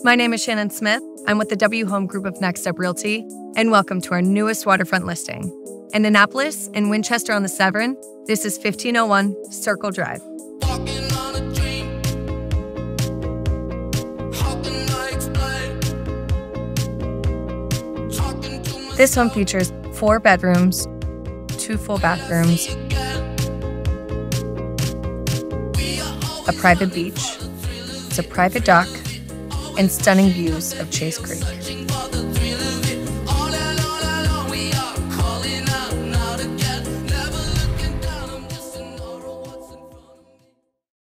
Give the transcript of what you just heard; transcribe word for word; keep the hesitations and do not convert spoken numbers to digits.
My name is Shannon Smith. I'm with the W Home Group of Next Step Realty, and welcome to our newest waterfront listing. In Annapolis and Winchester on the Severn, this is fifteen oh one Circle Drive. This home features four bedrooms, two full bathrooms, a private beach, it's a private dock, and stunning views of Chase Creek.